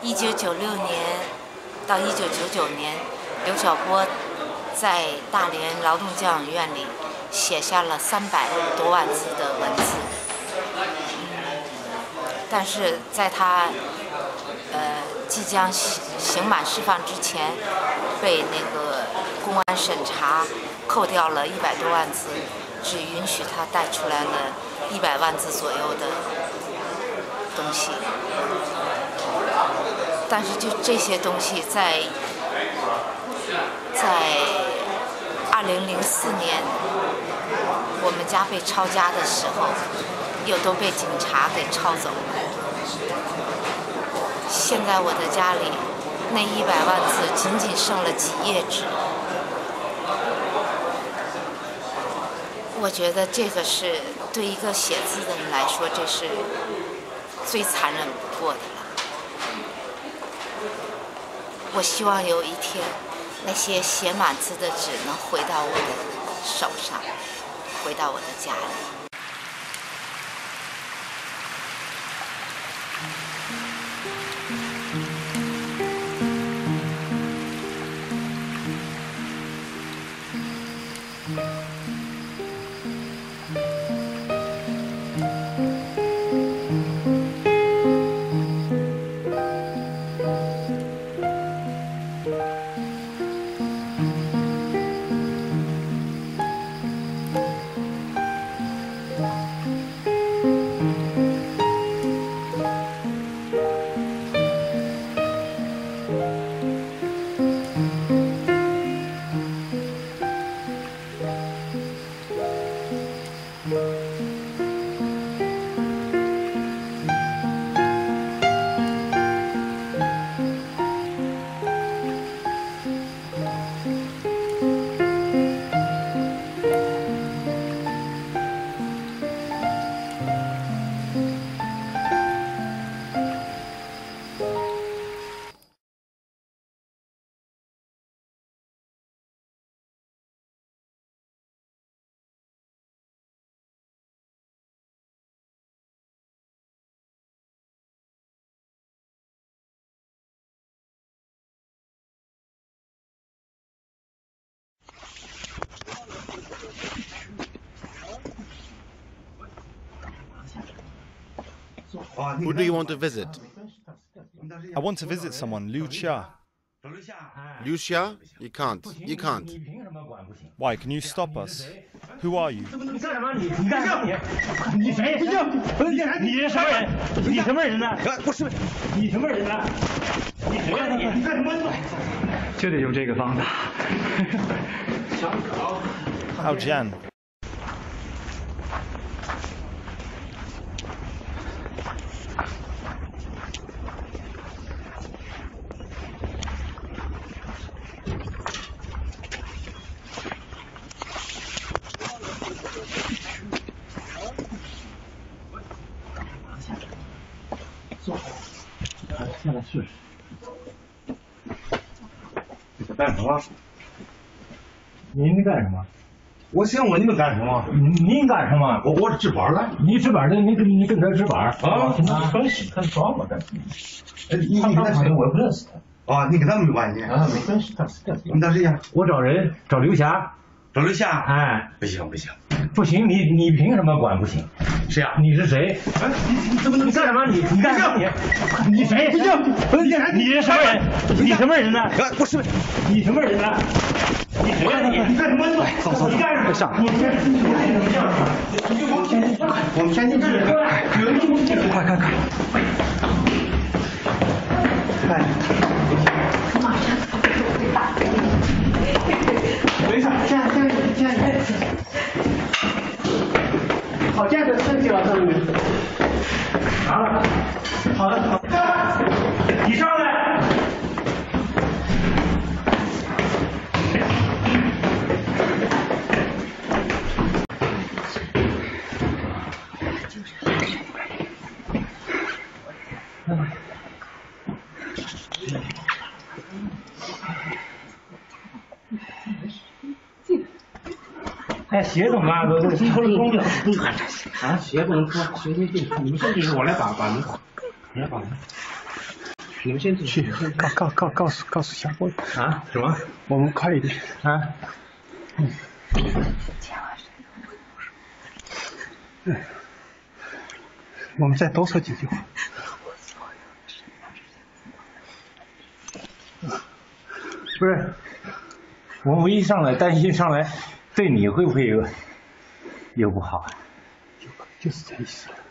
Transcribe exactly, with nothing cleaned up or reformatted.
一九九六年到一九九九年，刘晓波在大连劳动教养院里写下了三百多万字的文字。嗯，但是在他呃即将刑满释放之前，被那个公安审查，扣掉了一百多万字，只允许他带出来了一百万字左右的东西。但是就这些东西在在二零零四年我们家被抄家的时候，又都被警察给抄走了。现在我的家里那一百万字仅仅剩了几页纸。我觉得这个是对一个写字的人来说，这是最残忍不过的了。我希望有一天，那些写满字的纸能回到我的手上，回到我的家里。 Who do you want to visit? I want to visit someone, Liu Xia. Liu Xia? You can't. You can't. Why? Can you stop us? Who are you? 你干什么？你你干什么？你你谁？不行，不是你你是什么人？你什么人呢？ 不是， 你什么人呢？你谁呀？你你干什么？就得用这个方法。 Hao Jian. 坐，下来试试。你在干什么？您干什么？ 我想问你们干什么？ 您您干什么？ 我我是值班的。 你值班的，你跟你跟这值班啊？ 那本事他装吧？干什么？ 你你跟他谁？ 我也不认识他。啊，你跟他没关系啊？没关系，他是干什么？ 你找谁呀？ 我找人，找刘霞。 找刘霞？ 哎， 不行不行不行，你你凭什么管不行？ 谁呀？ 你是谁？ 哎，你你怎么能你干什么？你你干什么？你你谁？ 不行，不是你你是什么人？你什么人呢？ 不是， 你什么人呢？你谁呀？你你干什么？ 走走， 你干什么？ 上。 你先你先这样，我们先进去， 我们先进去。快快快！哎， 马上会打给你。 没事，现在现在现在。好，这样子升级了，这里。拿了。好的，好的。你上来。 哎，鞋怎么办？都都脱了光了。 啊，鞋不能脱，鞋得进。你们先进去，我来把把门。你来把门。 你们先去告告告告诉告诉小波啊？什么？ 我们快一点啊？ 嗯。嗯。我们再多说几句话。 不是，我们一上来担心上来，对你会不会有有不好？ 就是这意思。